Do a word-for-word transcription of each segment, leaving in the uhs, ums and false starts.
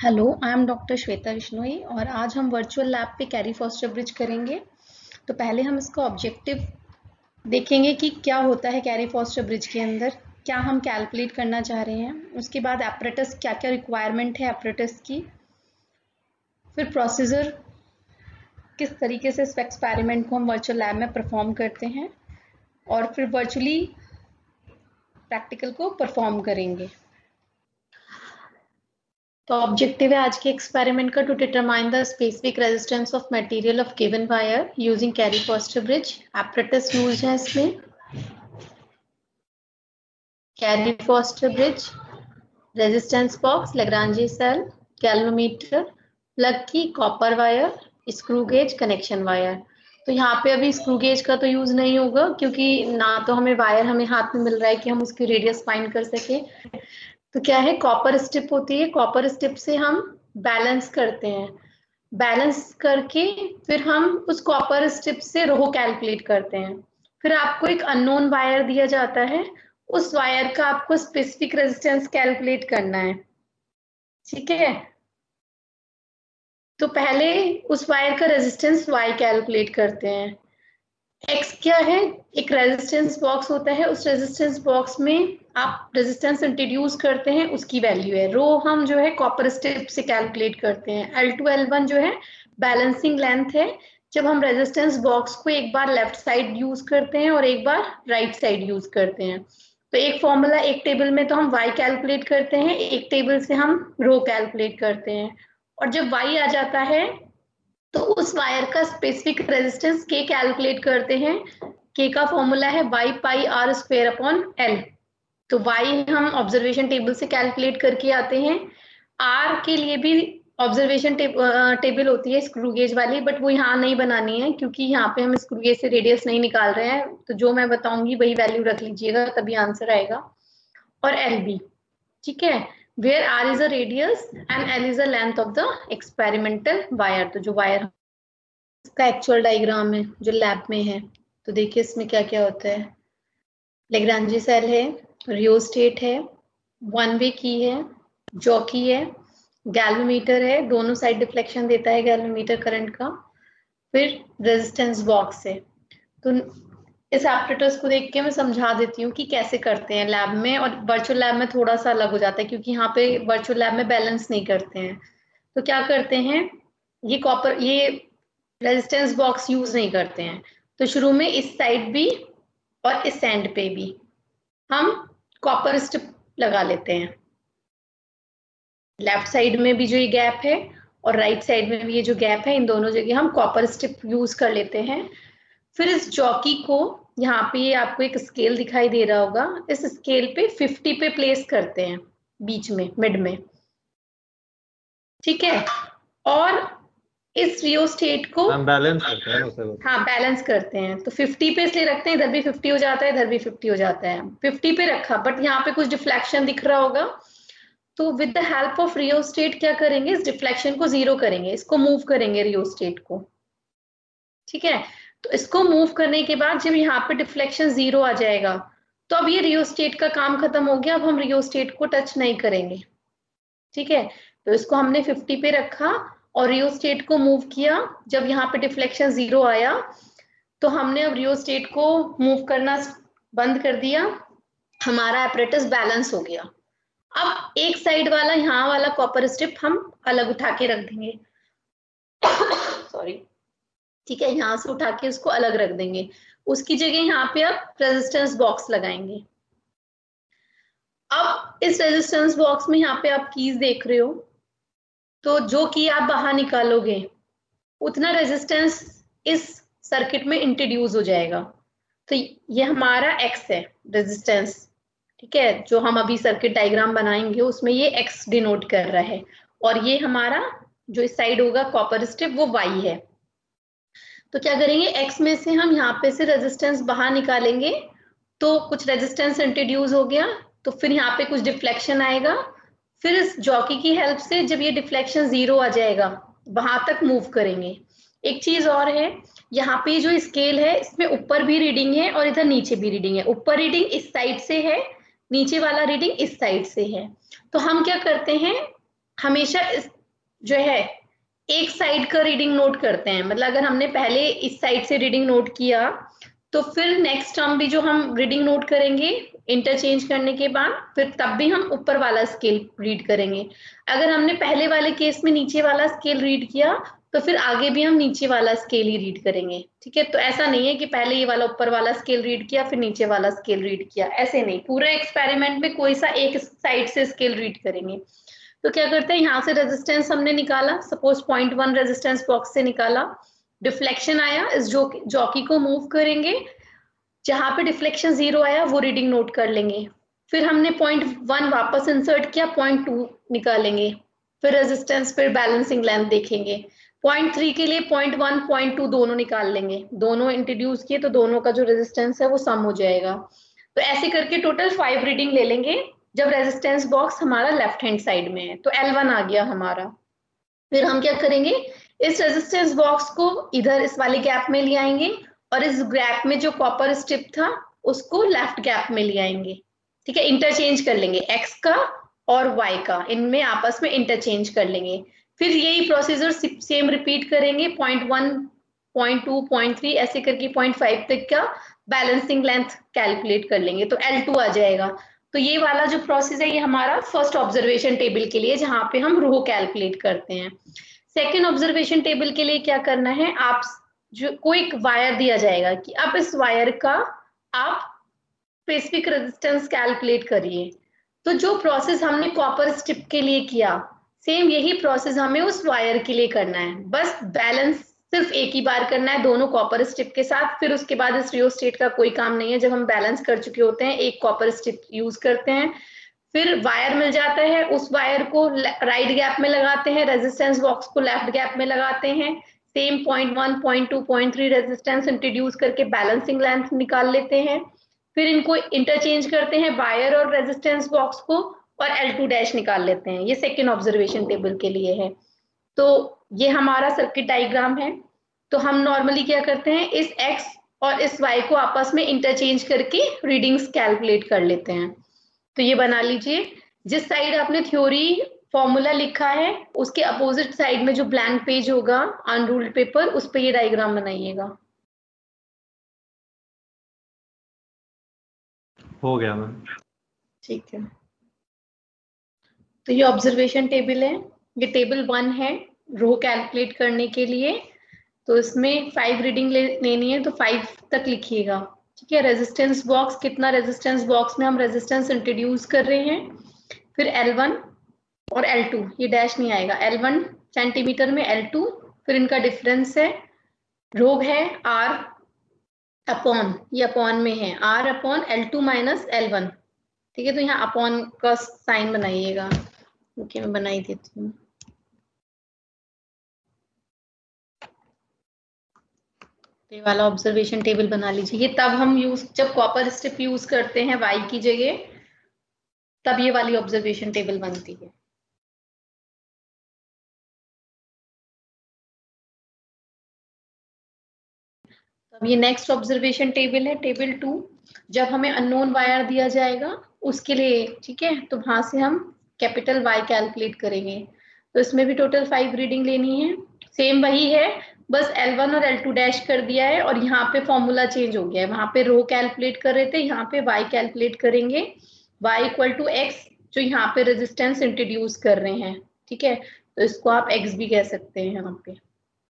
Hello, I am doctor Shweta Vishnoi और आज हम वर्चुअल लैब पे कैरी फॉस्टर ब्रिज करेंगे। तो पहले हम इसका ऑब्जेक्टिव देखेंगे कि क्या होता है कैरी फॉस्टर ब्रिज के अंदर, क्या हम कैलकुलेट करना चाह रहे हैं। उसके बाद एपरेटस, क्या क्या रिक्वायरमेंट है एपरेटस की, फिर प्रोसीजर, किस तरीके से इस एक्सपेरिमेंट को हम वर्चुअल लैब में परफॉर्म करते हैं और फिर वर्चुअली प्रैक्टिकल को परफॉर्म करेंगे। तो ऑब्जेक्टिव है आज के एक्सपेरिमेंट का to determine the specific resistance of material of given wire using Carey Foster bridge. Apparatus use है इसमें Carey Foster bridge, resistance box, Leclanche cell, galvanometer, plug key, copper wire, screw gauge, connection wire. तो यहाँ पे अभी screw gauge का तो use नहीं होगा क्योंकि ना तो हमें वायर हमें हाथ में मिल रहा है कि हम उसकी रेडियस फाइंड कर सके। तो क्या है, कॉपर स्टिप होती है, कॉपर स्टिप से हम बैलेंस करते हैं, बैलेंस करके फिर हम उस कॉपर स्टिप से रो कैलकुलेट करते हैं। फिर आपको एक अननोन वायर दिया जाता है, उस वायर का आपको स्पेसिफिक रेजिस्टेंस कैलकुलेट करना है। ठीक है, तो पहले उस वायर का रेजिस्टेंस Y कैलकुलेट करते हैं। X क्या है, एक रेजिस्टेंस बॉक्स होता है, उस रेजिस्टेंस बॉक्स में आप रेजिस्टेंस इंट्रोड्यूस करते हैं, उसकी वैल्यू है। रो हम जो है कॉपर स्ट्रिप से कैलकुलेट करते हैं। एल टू एल वन जो है बैलेंसिंग लेंथ है, जब हम रेजिस्टेंस बॉक्स को एक बार लेफ्ट साइड यूज करते हैं और एक बार राइट साइड यूज करते हैं। तो एक फॉर्मूला, एक टेबल में तो हम Y कैलकुलेट करते हैं, एक टेबल से हम रो कैलकुलेट करते हैं। और जब Y आ जाता है तो उस वायर का स्पेसिफिक रेजिस्टेंस K कैलकुलेट करते हैं। K का फॉर्मूला है Y pi R square upon L. तो Y हम ऑब्जर्वेशन टेबल से कैलकुलेट करके आते हैं। R के लिए भी ऑब्जर्वेशन टेबल होती है स्क्रू गेज वाली, बट वो यहाँ नहीं बनानी है क्योंकि यहाँ पे हम स्क्रू गेज से रेडियस नहीं निकाल रहे हैं। तो जो मैं बताऊंगी वही वैल्यू रख लीजिएगा, तभी आंसर आएगा। और एल बी, ठीक है, where R is a radius and L is a length of the experimental wire। तो जो वायर इसका एक्चुअल डायग्राम है जो लैब में है, तो देखिए इसमें क्या क्या होता है। लेग्रांजे सेल है, रियोस्टेट है, वन वे की है, जॉकी है, गैल्वेमीटर है, दोनों साइड डिफ्लेक्शन देता है गैल्वेमीटर करंट का, फिर रेजिस्टेंस बॉक्स है। तो इस एपरेटस को देख के मैं समझा देती हूँ कि कैसे करते हैं लैब में, और वर्चुअल लैब में थोड़ा सा अलग हो जाता है क्योंकि यहाँ पे वर्चुअल लैब में बैलेंस नहीं करते हैं। तो क्या करते हैं, ये कॉपर ये रेजिस्टेंस बॉक्स यूज नहीं करते हैं। तो शुरू में इस साइड भी और इस एंड पे भी हम कॉपर स्ट्रिप लगा लेते हैं। लेफ्ट साइड में भी जो ये गैप है और राइट साइड में भी ये जो गैप है, इन दोनों जगह हम कॉपर स्ट्रिप यूज कर लेते हैं। फिर इस जॉकी को, यहाँ पे ये आपको एक स्केल दिखाई दे रहा होगा, इस स्केल पे फिफ्टी पे प्लेस करते हैं, बीच में मिड में। ठीक है, और इस रियोस्टेट को हम बैलेंस करते हैं उसे। हाँ बैलेंस करते हैं। तो फिफ्टी पे इसलिए रखते हैं, इधर भी फिफ्टी हो जाता है, इधर भी फिफ्टी हो जाता है। फिफ्टी पे रखा, बट यहाँ पे कुछ डिफ्लेक्शन दिख रहा होगा, तो with the help of rheostat क्या करेंगे, इस डिफ्लेक्शन को जीरो करेंगे, इसको मूव करेंगे रियोस्टेट को। ठीक है, तो इसको मूव करने के बाद जब यहाँ पे डिफ्लेक्शन जीरो आ जाएगा, तो अब ये रियोस्टेट का काम खत्म हो गया, अब हम रियोस्टेट को टच नहीं करेंगे। ठीक है, तो इसको हमने फिफ्टी पे रखा और रियोस्टेट को मूव किया। जब यहाँ पे डिफ्लेक्शन जीरो आया तो हमने अब रियोस्टेट को मूव करना बंद कर दिया, हमारा एपरेटस बैलेंस हो गया। अब एक साइड वाला, यहाँ वाला कॉपर स्ट्रिप हम अलग उठा के रख देंगे। सॉरी, ठीक है, यहाँ से उठा के उसको अलग रख देंगे, उसकी जगह यहाँ पे आप रेजिस्टेंस बॉक्स लगाएंगे। अब इस रेजिस्टेंस बॉक्स में यहाँ पे आप कीज देख रहे हो, तो जो की आप बाहर निकालोगे उतना रेजिस्टेंस इस सर्किट में इंट्रोड्यूस हो जाएगा। तो ये हमारा एक्स है रेजिस्टेंस, ठीक है, जो हम अभी सर्किट डायग्राम बनाएंगे उसमें ये एक्स डिनोट कर रहा है, और ये हमारा जो इस साइड होगा कॉपर स्ट्रिप वो वाई है। तो क्या करेंगे, एक्स में से हम यहाँ पे से रेजिस्टेंस बाहर निकालेंगे, तो कुछ रेजिस्टेंस इंट्रोड्यूस हो गया, तो फिर यहाँ पे कुछ डिफ्लेक्शन आएगा। फिर इस जॉकी की हेल्प से जब ये डिफ्लेक्शन जीरो आ जाएगा, वहां तक मूव करेंगे। एक चीज और है, यहाँ पे जो स्केल है इसमें ऊपर भी रीडिंग है और इधर नीचे भी रीडिंग है। ऊपर रीडिंग इस साइड से है, नीचे वाला रीडिंग इस साइड से है। तो हम क्या करते हैं, हमेशा इस जो है एक साइड का रीडिंग नोट करते हैं, मतलब अगर हमने पहले इस साइड से रीडिंग नोट किया तो फिर नेक्स्ट टर्म भी जो हम रीडिंग नोट करेंगे इंटरचेंज करने के बाद, फिर तब भी हम ऊपर वाला स्केल रीड करेंगे। अगर हमने पहले वाले केस में नीचे वाला स्केल रीड किया तो फिर आगे भी हम नीचे वाला स्केल ही रीड करेंगे, ठीक है। तो ऐसा नहीं है कि पहले ये वाला ऊपर वाला स्केल रीड किया फिर नीचे वाला स्केल रीड किया, ऐसे नहीं, पूरे एक्सपेरिमेंट में कोई सा एक साइड से स्केल रीड करेंगे। तो क्या करते हैं, यहाँ से रेजिस्टेंस हमने निकाला, suppose point one resistance box से निकाला, डिफ्लेक्शन आया, इस जॉकी को मूव करेंगे, जहां पे डिफ्लेक्शन जीरो आया वो रीडिंग नोट कर लेंगे। फिर हमने पॉइंट वन वापस इंसर्ट किया, पॉइंट टू निकालेंगे, फिर रेजिस्टेंस, फिर बैलेंसिंग लेंथ देखेंगे। पॉइंट थ्री के लिए पॉइंट वन पॉइंट टू दोनों निकाल लेंगे, दोनों इंट्रोड्यूस किए तो दोनों का जो रेजिस्टेंस है वो सम हो जाएगा। तो ऐसे करके टोटल फाइव रीडिंग ले लेंगे जब रेजिस्टेंस बॉक्स हमारा लेफ्ट हैंड साइड में है। तो एल वन आ गया हमारा। फिर हम क्या करेंगे, इस रेजिस्टेंस बॉक्स को इधर इस वाले गैप में ले आएंगे और इस गैप में जो कॉपर स्ट्रिप था उसको लेफ्ट गैप में ले आएंगे, ठीक है। इंटरचेंज कर लेंगे एक्स का और वाई का, इनमें आपस में इंटरचेंज कर लेंगे। फिर यही प्रोसीजर सेम रिपीट करेंगे, point one point two point three ऐसे करके पॉइंट फाइव तक का बैलेंसिंग लेंथ कैलकुलेट कर लेंगे, तो एल टू आ जाएगा। तो ये वाला जो प्रोसेस है ये हमारा फर्स्ट ऑब्जर्वेशन टेबल के लिए, जहां पे हम रो कैलकुलेट करते हैं। सेकेंड ऑब्जर्वेशन टेबल के लिए क्या करना है, आप जो कोई एक वायर दिया जाएगा कि अब इस वायर का आप स्पेसिफिक रेजिस्टेंस कैलकुलेट करिए। तो जो प्रोसेस हमने कॉपर स्ट्रिप के लिए किया, सेम यही प्रोसेस हमें उस वायर के लिए करना है, बस बैलेंस सिर्फ एक ही बार करना है दोनों कॉपर स्ट्रिप के साथ। फिर उसके बाद इस रियोस्टेट का कोई काम नहीं है, जब हम बैलेंस कर चुके होते हैं एक कॉपर स्ट्रिप यूज करते हैं, फिर वायर मिल जाता है, उस वायर को राइट गैप में लगाते हैं, रेजिस्टेंस बॉक्स को लेफ्ट गैप में लगाते हैं, same point one point two point three resistance introduce करके बैलेंसिंग लेंथ निकाल लेते हैं। फिर इनको इंटरचेंज करते हैं वायर और रेजिस्टेंस बॉक्स को और एल टू डैश निकाल लेते हैं। ये सेकेंड ऑब्जर्वेशन टेबल के लिए है। तो ये हमारा सर्किट डायग्राम है। तो हम नॉर्मली क्या करते हैं, इस एक्स और इस वाई को आपस में इंटरचेंज करके रीडिंग्स कैलकुलेट कर लेते हैं। तो ये बना लीजिए, जिस साइड आपने थ्योरी फॉर्मूला लिखा है उसके अपोजिट साइड में जो ब्लैंक पेज होगा अनरूल्ड पेपर, उस पर ये डायग्राम बनाइएगा। हो गया मैम। ठीक है, तो ये ऑब्जर्वेशन टेबल है, ये टेबल वन है रो कैलकुलेट करने के लिए। तो इसमें फाइव रीडिंग ले, लेनी है, तो फाइव तक लिखिएगा, ठीक है। रेजिस्टेंस बॉक्स कितना, रेजिस्टेंस बॉक्स में हम रेजिस्टेंस इंट्रोड्यूस कर रहे हैं, फिर एल वन और एल टू, ये डैश नहीं आएगा, एल वन सेंटीमीटर में एल टू, फिर इनका डिफरेंस है, रोग है आर अपॉन, ये अपॉन में है R upon L two minus L one, ठीक है। तो यहाँ अपॉन का साइन बनाइएगा, ओके मैं बनाई देती हूँ। ये वाला ऑब्जर्वेशन टेबल बना लीजिए, ये तब हम यूज जब कॉपर स्ट्रिप यूज करते हैं वाई की जगह, तब ये वाली ऑब्जर्वेशन टेबल बनती है। अब ये नेक्स्ट ऑब्जर्वेशन टेबल है, टेबल टू, जब हमें अननोन वायर दिया जाएगा उसके लिए, ठीक है। तो वहां से हम कैपिटल वाई कैलकुलेट करेंगे। तो इसमें भी टोटल फाइव रीडिंग लेनी है, सेम वही है, बस एल वन और एल टू डैश कर दिया है और यहाँ पे फॉर्मूला चेंज हो गया है, वहां पे रो कैलकुलेट कर रहे थे, यहाँ पे वाई कैलकुलेट करेंगे, वाई इक्वल टू एक्स, जो यहाँ पे रेजिस्टेंस इंट्रोड्यूस कर रहे हैं, ठीक है। तो इसको आप एक्स भी कह सकते हैं यहाँ पे,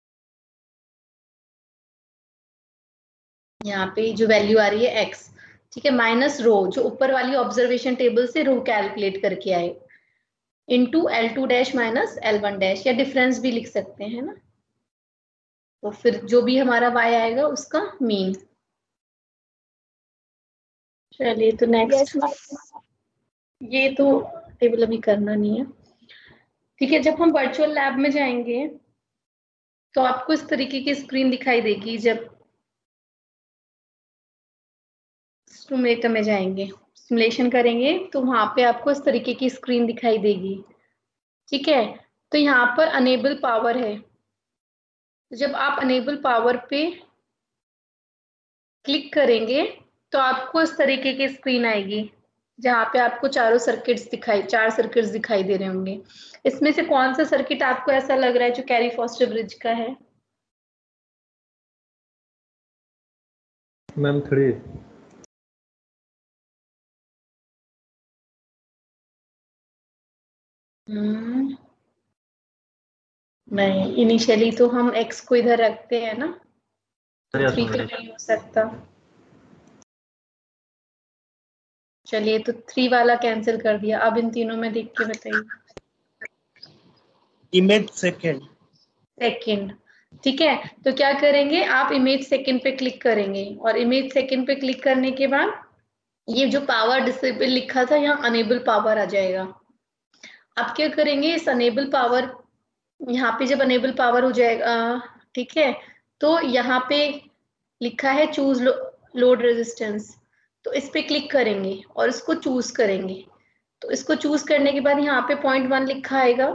यहाँ पे जो वैल्यू आ रही है एक्स, ठीक है, माइनस रो जो ऊपर वाली ऑब्जर्वेशन टेबल से रो कैलकुलेट करके आए, into L two dash minus L one dash, या डिफरेंस भी लिख सकते हैं ना। तो फिर जो भी हमारा y आएगा उसका मीन। चलिए तो नेक्स्ट, ये तो टेबल अभी करना नहीं है, ठीक है। जब हम वर्चुअल लैब में जाएंगे तो आपको इस तरीके की स्क्रीन दिखाई देगी, जब सिमुलेटर में जाएंगे सिमुलेशन करेंगे तो वहां पे आपको इस तरीके की स्क्रीन दिखाई देगी, ठीक है। तो यहाँ पर अनेबल पावर है, तो जब आप अनेबल पावर पे क्लिक करेंगे तो आपको इस तरीके की स्क्रीन आएगी, जहाँ पे आपको चारों सर्किट्स दिखाई चार सर्किट्स दिखाई दे रहे होंगे। इसमें से कौन सा सर्किट आपको ऐसा लग रहा है जो कैरी फॉस्टर ब्रिज का है? Ma'am three. हम्म नहीं, इनिशियली तो हम x को इधर रखते हैं ना, तो थ्री तो नहीं हो सकता। चलिए, तो थ्री वाला कैंसिल कर दिया। अब इन तीनों में देख के बताइए। Image second. सेकंड, ठीक है। तो क्या करेंगे, आप इमेज सेकंड पे क्लिक करेंगे और इमेज सेकंड पे क्लिक करने के बाद ये जो पावर डिसेबल लिखा था, यहाँ अनेबल पावर आ जाएगा। आप क्या करेंगे, इस अनेबल पावर, यहाँ पे जब अनेबल पावर हो जाएगा, ठीक है, तो यहाँ पे लिखा है चूज लोड रेजिस्टेंस, तो इस पे क्लिक करेंगे और इसको चूज करेंगे। तो इसको चूज करने के बाद यहाँ पे पॉइंट वन लिखा आएगा।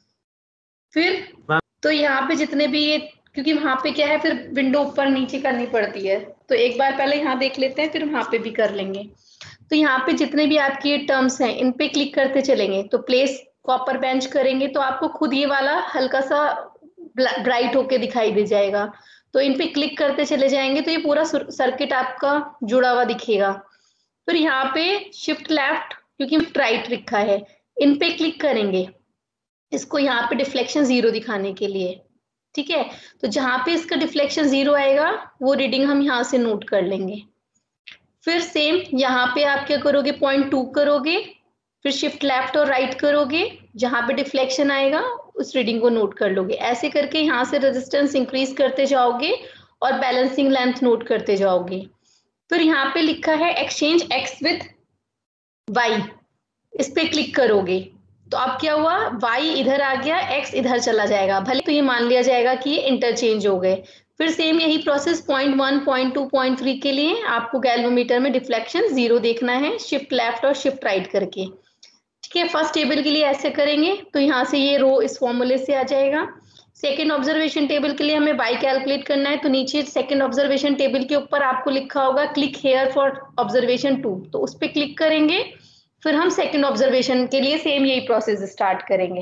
फिर तो यहाँ पे जितने भी ये, क्योंकि वहां पे क्या है, फिर विंडो ऊपर नीचे करनी पड़ती है, तो एक बार पहले यहाँ देख लेते हैं, फिर वहां पे भी कर लेंगे। तो यहाँ पे जितने भी आपके ये टर्म्स हैं, इन पे क्लिक करते चलेंगे। तो प्लेस कॉपर बेंच करेंगे तो आपको खुद ये वाला हल्का सा ब्राइट होके दिखाई दे जाएगा। तो इन पे क्लिक करते चले जाएंगे तो ये पूरा सर्किट आपका जुड़ा हुआ दिखेगा। फिर यहाँ पे शिफ्ट लेफ्ट, क्योंकि राइट लिखा है, इन पे क्लिक करेंगे, इसको यहाँ पे डिफ्लेक्शन जीरो दिखाने के लिए, ठीक है। तो जहां पे इसका डिफ्लेक्शन जीरो आएगा वो रीडिंग हम यहाँ से नोट कर लेंगे। फिर सेम यहाँ पे आप क्या करोगे, पॉइंट टू करोगे, फिर शिफ्ट लेफ्ट और राइट करोगे, जहां पे डिफ्लेक्शन आएगा उस रीडिंग को नोट कर लोगे। ऐसे करके यहाँ से रेजिस्टेंस इंक्रीज करते जाओगे और बैलेंसिंग लेंथ नोट करते जाओगे। फिर यहाँ पे लिखा है एक्सचेंज एक्स विथ वाई, इस पे क्लिक करोगे तो अब क्या हुआ, y इधर आ गया, x इधर चला जाएगा, भले तो ये मान लिया जाएगा कि ये इंटरचेंज हो गए। फिर सेम यही process point one, point two, point three के लिए आपको गैल्वेमीटर में डिफ्लेक्शन जीरो देखना है, शिफ्ट लेफ्ट और शिफ्ट राइट करके, ठीक है। फर्स्ट टेबल के लिए ऐसे करेंगे तो यहाँ से ये रो इस फॉर्मूले से आ जाएगा। सेकेंड ऑब्जर्वेशन टेबल के लिए हमें y कैलकुलेट करना है, तो नीचे सेकेंड ऑब्जर्वेशन टेबल के ऊपर आपको लिखा होगा click here for observation two, तो उस पर क्लिक करेंगे। फिर हम सेकंड ऑब्जर्वेशन के लिए सेम यही प्रोसेस स्टार्ट करेंगे,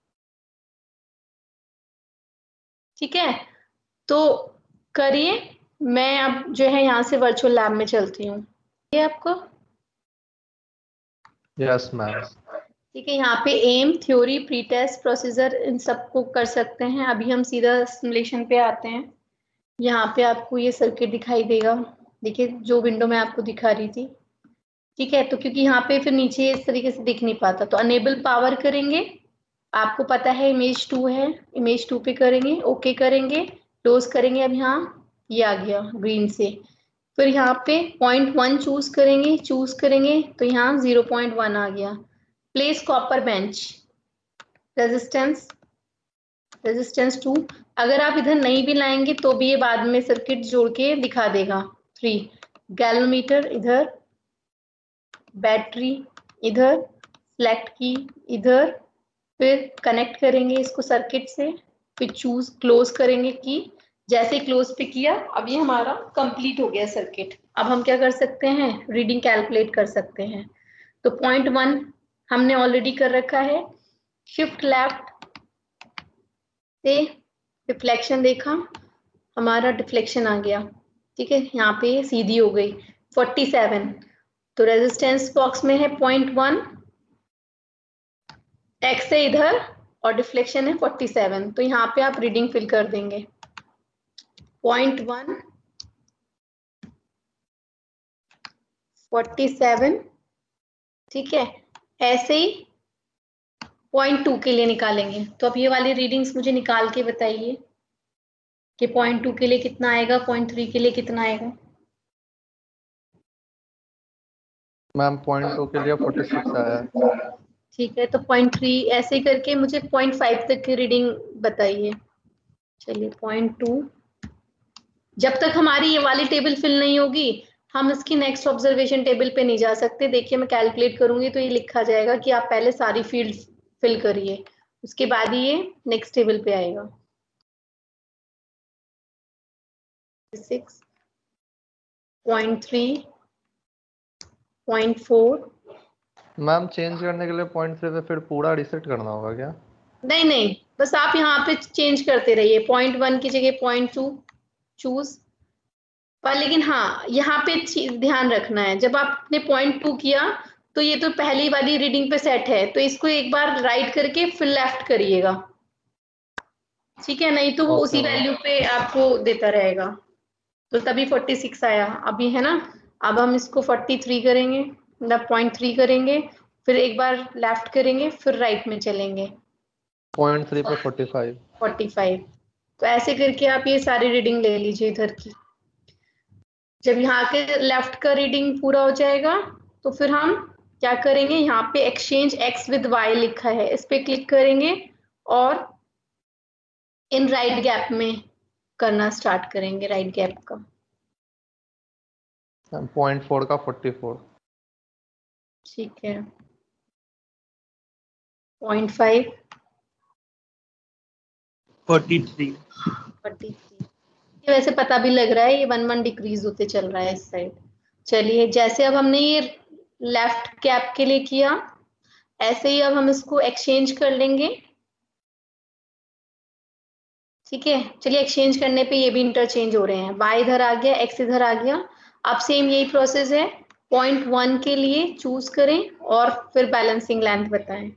ठीक है। तो करिए, मैं अब जो है यहाँ से वर्चुअल लैब में चलती हूँ, ये आपको यस मैम। ठीक है। यहाँ पे aim, theory, pre test, procedure, इन सबको कर सकते हैं। अभी हम सीधा सिमुलेशन पे आते हैं। यहाँ पे आपको ये सर्किट दिखाई देगा, देखिए जो विंडो में आपको दिखा रही थी, ठीक है। तो क्योंकि यहाँ पे फिर नीचे इस तरीके से दिख नहीं पाता, तो अनेबल पावर करेंगे, आपको पता है इमेज टू है, इमेज टू पे करेंगे, ओके करेंगे, क्लोज करेंगे। अब यहाँ ये आ गया ग्रीन से। फिर यहाँ पे पॉइंट वन चूज करेंगे, चूज करेंगे तो यहाँ जीरो पॉइंट वन आ गया। Place copper bench, resistance, resistance two, अगर आप इधर नहीं भी लाएंगे तो भी ये बाद में सर्किट जोड़ के दिखा देगा। थ्री, गैल्वेमीटर इधर, बैटरी इधर, सेलेक्ट की इधर, फिर कनेक्ट करेंगे इसको सर्किट से, फिर चूज क्लोज करेंगे की, जैसे क्लोज पे किया अब ये हमारा कंप्लीट हो गया सर्किट। अब हम क्या कर सकते हैं, रीडिंग कैलकुलेट कर सकते हैं। तो पॉइंट वन हमने ऑलरेडी कर रखा है, शिफ्ट लेफ्ट से डिफ्लेक्शन देखा, हमारा डिफ्लेक्शन आ गया, ठीक है, यहाँ पे सीधी हो गई फोर्टी सेवन। तो रेजिस्टेंस बॉक्स में है पॉइंट वन, एक्स है इधर और डिफ्लेक्शन है फोर्टी सेवन, तो यहाँ पे आप रीडिंग फिल कर देंगे पॉइंट वन, फोर्टी सेवन, ठीक है। ऐसे ही पॉइंट टू के लिए निकालेंगे, तो अब ये वाली रीडिंग्स मुझे निकाल के बताइए कि पॉइंट टू के लिए कितना आएगा, पॉइंट थ्री के लिए कितना आएगा। मैम पॉइंट टू के लिए फोर्टी सिक्स आया। ठीक है, तो पॉइंट थ्री ऐसे करके मुझे पॉइंट फाइव तक की रीडिंग बताइए। चलिए पॉइंट टू, जब तक हमारी ये वाली टेबल फिल नहीं होगी हम इसकी नेक्स्ट ऑब्जर्वेशन टेबल पे नहीं जा सकते। देखिए मैं कैलकुलेट करूंगी तो ये लिखा जाएगा कि आप पहले सारी फील्ड फिल करिए, उसके बाद ही ये नेक्स्ट टेबल पे आएगा। Six, point three, point four, ma'am change करने के लिए पॉइंट थ्री पे फिर पूरा रिसेट करना होगा क्या? नहीं नहीं, बस आप यहाँ पे चेंज करते रहिए, पॉइंट वन की जगह पॉइंट टू चूज। पर लेकिन हाँ, यहाँ पे चीज ध्यान रखना है, जब आपने पॉइंट टू किया तो ये तो पहली वाली रीडिंग पे सेट है, तो इसको एक बार राइट करके फिर लेफ्ट करिएगा, ठीक है? नहीं तो वो ओके उसी मैम। वैल्यू पे आपको देता रहेगा। तो तभी फोर्टी सिक्स आया अभी, है ना? अब हम इसको फोर्टी थ्री करेंगे, मतलब पॉइंट थ्री करेंगे, फिर एक बार लेफ्ट करेंगे, फिर राइट में चलेंगे पॉइंट थ्री पे फोर्टी फाइव। Forty five. तो ऐसे करके आप ये सारी रीडिंग ले लीजिए इधर की। जब यहाँ के लेफ्ट का रीडिंग पूरा हो जाएगा तो फिर हम क्या करेंगे, यहाँ पे एक्सचेंज एक्स विद वाई लिखा है, इस पे क्लिक करेंगे और इन राइट गैप में करना स्टार्ट करेंगे, राइट गैप का। पॉइंट फोर का फोर्टी फोर। ठीक है, point five forty three. Forty three. ये वैसे पता भी लग रहा है, ये वन वन डिक्रीज होते चल रहा है इस साइड। चलिए, जैसे अब हमने ये लेफ्ट कैप के लिए किया, ऐसे ही अब हम इसको एक्सचेंज कर लेंगे, ठीक है? चलिए, एक्सचेंज करने पे ये भी इंटरचेंज हो रहे हैं, वाई इधर आ गया, एक्स इधर आ गया। अब सेम यही प्रोसेस है, पॉइंट वन के लिए चूज करें और फिर बैलेंसिंग लेंथ बताएं।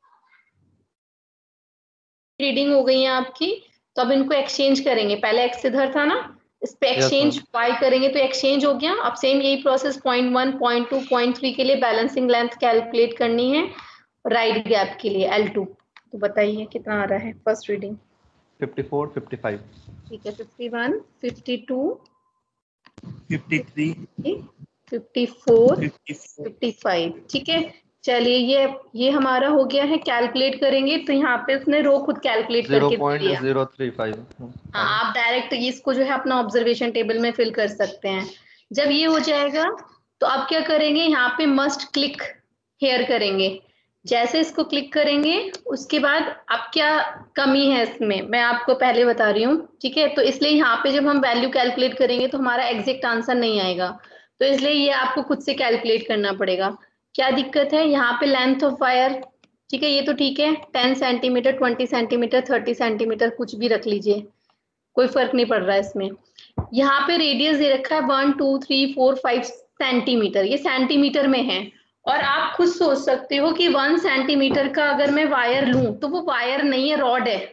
रीडिंग हो गई है आपकी, तो अब इनको एक्सचेंज करेंगे। पहले एक्स इधर था ना, इस पे यस एक्सचेंज मैम। वाई करेंगे तो एक्सचेंज हो गया। अब सेम यही process point one point two point three के लिए बैलेंसिंग लेंथ कैलकुलेट करनी है, राइट गैप के लिए एल टू। तो बताइए कितना आ रहा है first reading? Fifty four fifty five. ठीक है, fifty one fifty two fifty three. Fifty four fifty four. Fifty five. ठीक है, चलिए ये ये हमारा हो गया है। कैलकुलेट करेंगे तो यहाँ पे उसने रो खुद कैलकुलेट जीरो करके दे पॉइंट दिया। Zero three five. हाँ, आप डायरेक्ट इसको जो है अपना ऑब्जर्वेशन टेबल में फिल कर सकते हैं। जब ये हो जाएगा तो आप क्या करेंगे, यहाँ पे मस्ट क्लिक हेयर करेंगे। जैसे इसको क्लिक करेंगे उसके बाद अब क्या कमी है इसमें मैं आपको पहले बता रही हूँ, ठीक है? तो इसलिए यहाँ पे जब हम वैल्यू कैलकुलेट करेंगे तो हमारा एग्जैक्ट आंसर नहीं आएगा, तो इसलिए ये आपको खुद से कैलकुलेट करना पड़ेगा। क्या दिक्कत है यहाँ पे? लेंथ ऑफ वायर, ठीक है, ये तो ठीक है, ten centimetre twenty centimetre thirty centimetre कुछ भी रख लीजिए, कोई फर्क नहीं पड़ रहा है इसमें। यहाँ पे रेडियस दे रखा है one two three four five centimetre, ये सेंटीमीटर में है। और आप खुद सोच सकते हो कि वन सेंटीमीटर का अगर मैं वायर लूं तो वो वायर नहीं है, रॉड है,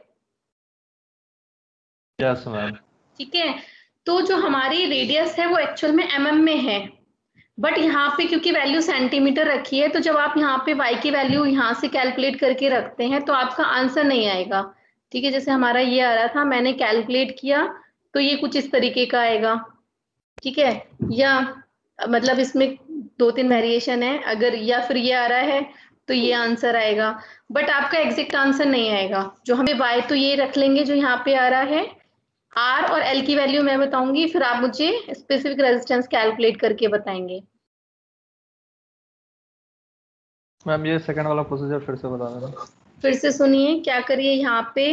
यस मैम। ठीक है? तो जो हमारी रेडियस है वो एक्चुअल में एमएम में है, बट यहाँ पे क्योंकि वैल्यू सेंटीमीटर रखी है तो जब आप यहाँ पे y की वैल्यू यहाँ से कैलकुलेट करके रखते हैं तो आपका आंसर नहीं आएगा, ठीक है? जैसे हमारा ये आ रहा था, मैंने कैलकुलेट किया तो ये कुछ इस तरीके का आएगा, ठीक है? या मतलब इसमें दो तीन वेरिएशन है, अगर या फिर ये आ रहा है तो ये आंसर आएगा, बट आपका एग्जैक्ट आंसर नहीं आएगा। जो हमें y तो ये रख लेंगे जो यहाँ पे आ रहा है, r और l की वैल्यू मैं बताऊंगी, फिर आप मुझे स्पेसिफिक रेजिस्टेंस कैलकुलेट करके बताएंगे। मैम ये सेकंड वाला प्रोसीजर फिर से बता देना। फिर से सुनिए, क्या करिए, यहाँ पे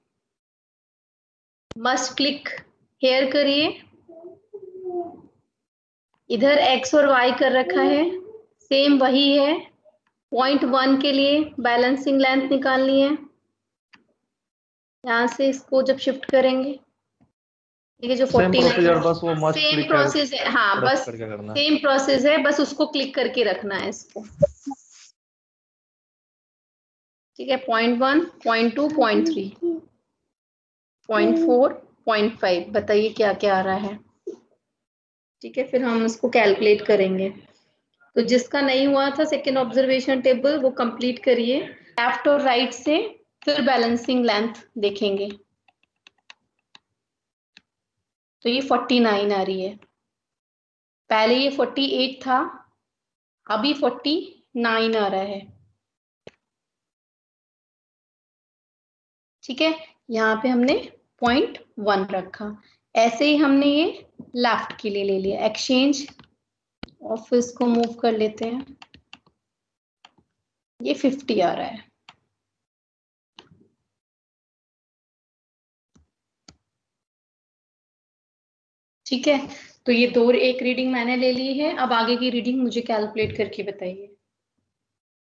मस्ट क्लिक हेयर करिए, इधर x और y कर रखा है, सेम वही है। पॉइंट वन के लिए बैलेंसिंग लेंथ निकालनी है, यहाँ से इसको जब शिफ्ट करेंगे, ठीक है, जो सेम फोर्टी प्रोसीजर, नाइन बस वो मस्ट सेम क्लिक प्रोसेस है, हाँ प्रेस बस करके करना है। सेम प्रोसेस है, बस उसको क्लिक करके रखना है इसको, ठीक है? Point one point two point three point four point five, बताइए क्या क्या आ रहा है, ठीक है? फिर हम उसको कैलकुलेट करेंगे। तो जिसका नहीं हुआ था सेकेंड ऑब्जर्वेशन टेबल वो कंप्लीट करिए, लेफ्ट और राइट से फिर बैलेंसिंग लेंथ देखेंगे। तो ये फोर्टी नाइन आ रही है, पहले ये फोर्टी एट था, अभी फोर्टी नाइन आ रहा है, ठीक है? यहाँ पे हमने पॉइंट वन रखा, ऐसे ही हमने ये लेफ्ट के लिए ले लिया एक्सचेंज, ऑफिस को मूव कर लेते हैं, ये फिफ्टी आ रहा है, ठीक है? तो ये दो एक रीडिंग मैंने ले ली है, अब आगे की रीडिंग मुझे कैलकुलेट करके बताइए।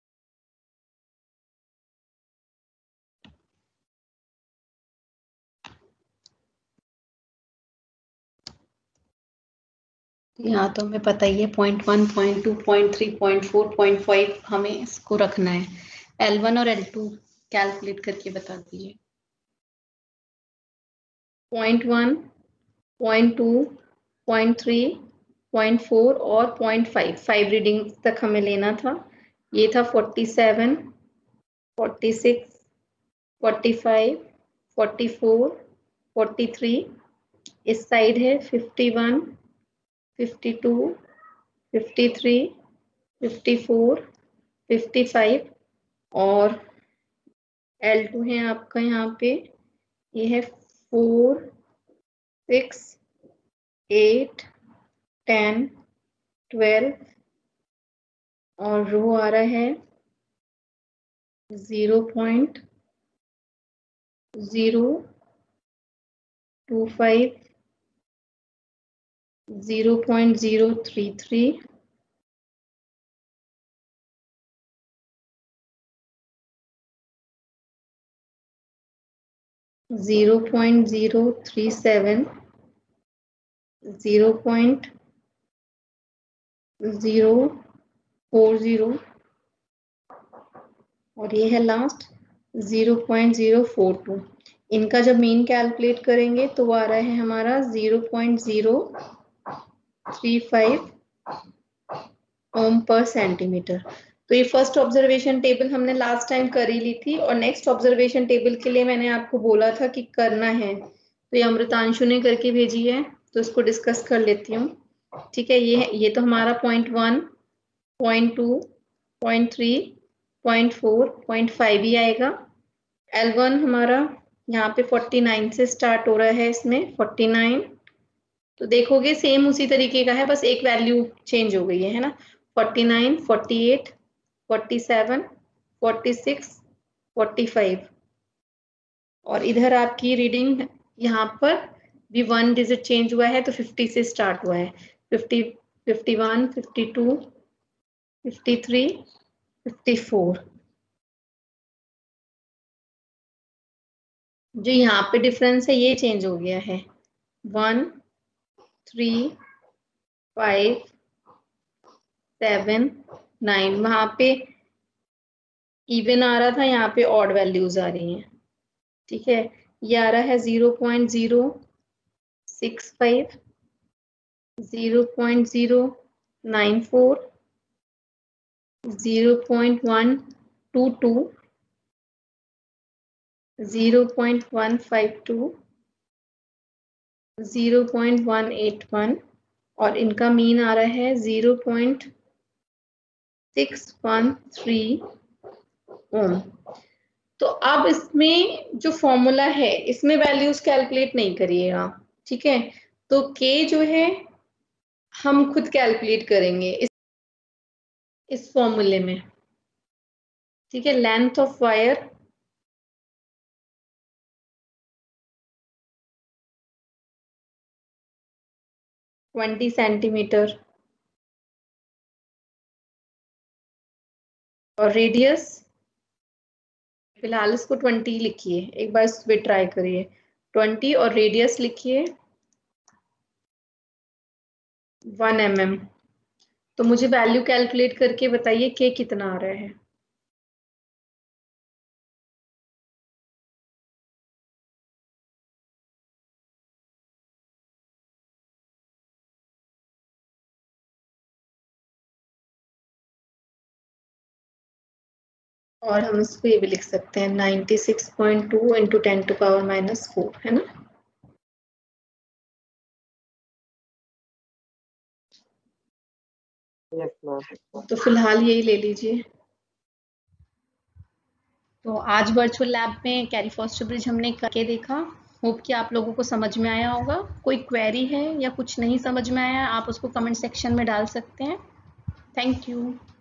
यहाँ तो हमें पता ही है point one, point two, point three, point four, point five हमें इसको रखना है। एल वन और एल टू कैलकुलेट करके बता दीजिए। Point one, point two, point three, point four और पॉइंट फाइव, फाइव रीडिंग तक हमें लेना था। ये था forty seven, forty six, forty five, forty four, forty three, इस साइड है fifty one, fifty two, fifty three, fifty four, fifty five और एल टू है आपका यहाँ पे, ये है four, six, eight, ten, twelve और रो आ रहा है zero point zero two five, zero point zero three three, zero point zero three seven, zero point zero four zero और ये है last zero point zero four two. इनका जब mean calculate करेंगे तो वो आ रहा है हमारा zero point zero three five ohm पर सेंटीमीटर। तो ये फर्स्ट ऑब्जर्वेशन टेबल हमने लास्ट टाइम कर ही ली थी और नेक्स्ट ऑब्जर्वेशन टेबल के लिए मैंने आपको बोला था कि करना है, तो ये अमृतांशु ने करके भेजी है, तो इसको डिस्कस कर लेती हूँ। ठीक है, ये ये तो हमारा point one, point two, point three, point four, point five ही आएगा। एल वन हमारा यहाँ पे फोर्टी नाइन से स्टार्ट हो रहा है, इसमें फोर्टी नाइन, तो देखोगे सेम उसी तरीके का है, बस एक वैल्यू चेंज हो गई है, है ना। Forty nine, forty eight, forty seven, forty six, forty five और इधर आपकी रीडिंग यहाँ पर भी वन डिजिट चेंज हुआ है तो फिफ्टी से स्टार्ट हुआ है। Fifty, fifty one, fifty two, fifty three, fifty four. जो यहाँ पे डिफरेंस है ये चेंज हो गया है, one, three, five, seven, nine, वहां पे इवन आ रहा था, यहाँ पे ऑड वैल्यूज आ रही हैं। ठीक है, ये आ रहा है zero point zero six five, zero point zero nine four, zero point one two two, zero point one five two, zero point one eight one और इनका मीन आ रहा है zero point six one three ohm. तो अब इसमें जो formula है इसमें वैल्यूज कैलकुलेट नहीं करिएगा, ठीक है। तो के जो है हम खुद कैलकुलेट करेंगे इस इस फॉर्मूले में, ठीक है। Length of wire twenty centimetre और रेडियस फिलहाल इसको ट्वेंटी लिखिए, एक बार इस पे ट्राई करिए, ट्वेंटी और रेडियस लिखिए वन एम एम। तो मुझे वैल्यू कैलकुलेट करके बताइए के कितना आ रहा है। और हम इसको ये भी लिख सकते हैं ninety six point two into ten to power minus four, है ना। तो फिलहाल यही ले लीजिए। तो आज वर्चुअल लैब में कैरी फॉस्टर ब्रिज हमने करके देखा, होप कि आप लोगों को समझ में आया होगा। कोई क्वेरी है या कुछ नहीं समझ में आया आप उसको कमेंट सेक्शन में डाल सकते हैं। Thank you.